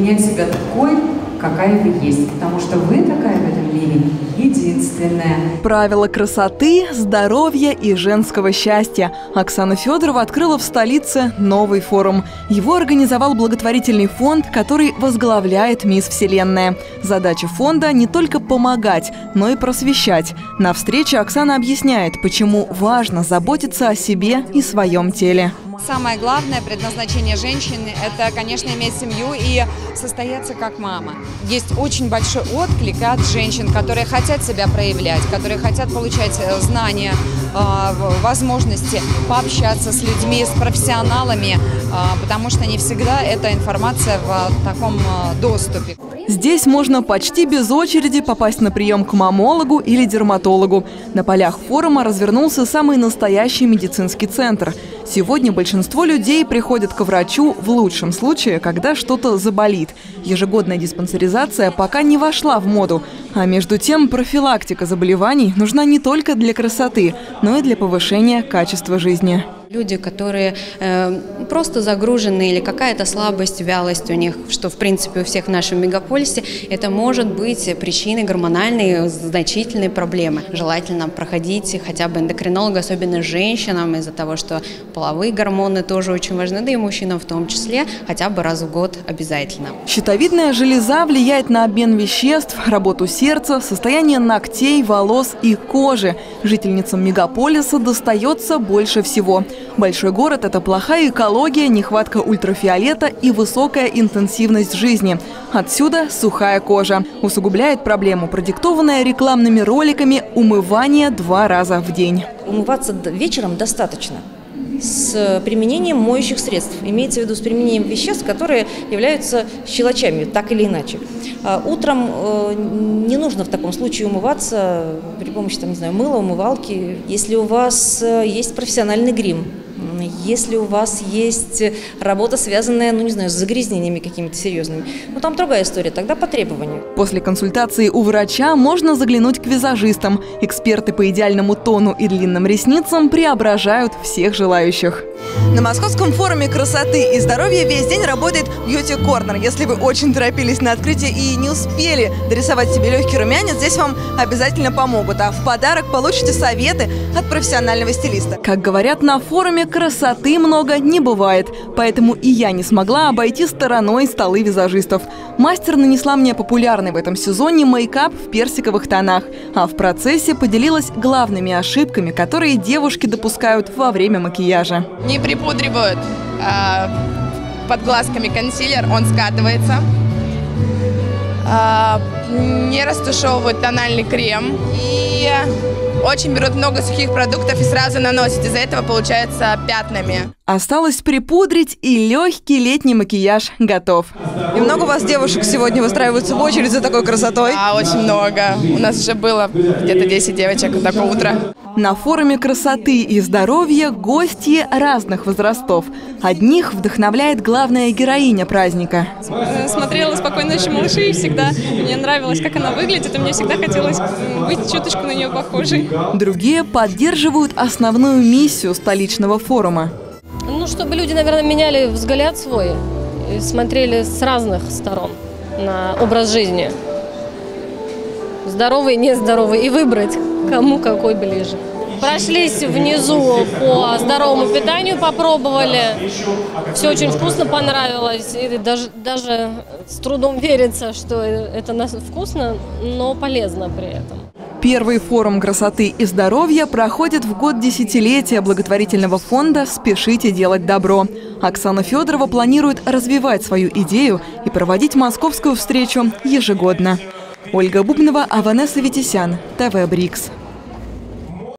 принять себя такой, какая вы есть, потому что вы такая в этом мире единственная. Правила красоты, здоровья и женского счастья. Оксана Федорова открыла в столице новый форум. Его организовал благотворительный фонд, который возглавляет «Мисс Вселенная». Задача фонда – не только помогать, но и просвещать. На встрече Оксана объясняет, почему важно заботиться о себе и своем теле. Самое главное предназначение женщины – это, конечно, иметь семью и состояться как мама. Есть очень большой отклик от женщин, которые хотят себя проявлять, которые хотят получать знания, возможности пообщаться с людьми, с профессионалами, потому что не всегда эта информация в таком доступе. Здесь можно почти без очереди попасть на прием к мамологу или дерматологу. На полях форума развернулся самый настоящий медицинский центр. Сегодня большинство людей приходят к врачу в лучшем случае, когда что-то заболит. Ежегодная диспансеризация пока не вошла в моду. А между тем профилактика заболеваний нужна не только для красоты, но и для повышения качества жизни. Люди, которые просто загружены или какая-то слабость, вялость у них, что в принципе у всех в нашем мегаполисе, это может быть причиной гормональной значительной проблемы. Желательно проходить хотя бы эндокринолога, особенно женщинам, из-за того, что половые гормоны тоже очень важны, да и мужчинам в том числе, хотя бы раз в год обязательно. Щитовидная железа влияет на обмен веществ, работу сердца, состояние ногтей, волос и кожи. Жительницам мегаполиса достается больше всего. Большой город – это плохая экология, нехватка ультрафиолета и высокая интенсивность жизни. Отсюда сухая кожа. Усугубляет проблему, продиктованная рекламными роликами, умывание 2 раза в день. Умываться вечером достаточно с применением моющих средств. Имеется в виду с применением веществ, которые являются щелочами, так или иначе. Утром не нужно в таком случае умываться при помощи, мыла, умывалки. Если у вас есть профессиональный грим, если у вас есть работа, связанная, с загрязнениями какими-то серьезными, там другая история, тогда по требованию. После консультации у врача можно заглянуть к визажистам. Эксперты по идеальному тону и длинным ресницам преображают всех желающих. На Московском форуме красоты и здоровья весь день работает Beauty Corner. Если вы очень торопились на открытие и не успели дорисовать себе легкий румянец, здесь вам обязательно помогут. А в подарок получите советы от профессионального стилиста. Как говорят на форуме, красоты много не бывает. Поэтому и я не смогла обойти стороной столы визажистов. Мастер нанесла мне популярный в этом сезоне мейкап в персиковых тонах. А в процессе поделилась главными ошибками, которые девушки допускают во время макияжа. Не припудривают под глазками консилер, он скатывается. Не растушевывают тональный крем. И очень берут много сухих продуктов и сразу наносят. Из-за этого получается пятнами. Осталось припудрить, и легкий летний макияж готов. И много у вас девушек сегодня выстраиваются в очередь за такой красотой? Очень много. У нас уже было где-то 10 девочек в такое утро. На форуме красоты и здоровья гости разных возрастов. Одних вдохновляет главная героиня праздника. Смотрела «Спокойной ночи, малыши», и всегда мне нравилось, как она выглядит, и мне всегда хотелось быть чуточку на нее похожей. Другие поддерживают основную миссию столичного форума. Чтобы люди, наверное, меняли взгляд свой и смотрели с разных сторон на образ жизни. Здоровый, нездоровый, и выбрать, кому какой ближе. Прошлись внизу по здоровому питанию, попробовали. Все очень вкусно, понравилось. И даже с трудом верится, что это вкусно, но полезно при этом. Первый форум красоты и здоровья проходит в год десятилетия благотворительного фонда «Спешите делать добро». Оксана Федорова планирует развивать свою идею и проводить московскую встречу ежегодно. Ольга Бубнова, Аванесса Витисян, ТВ Брикс.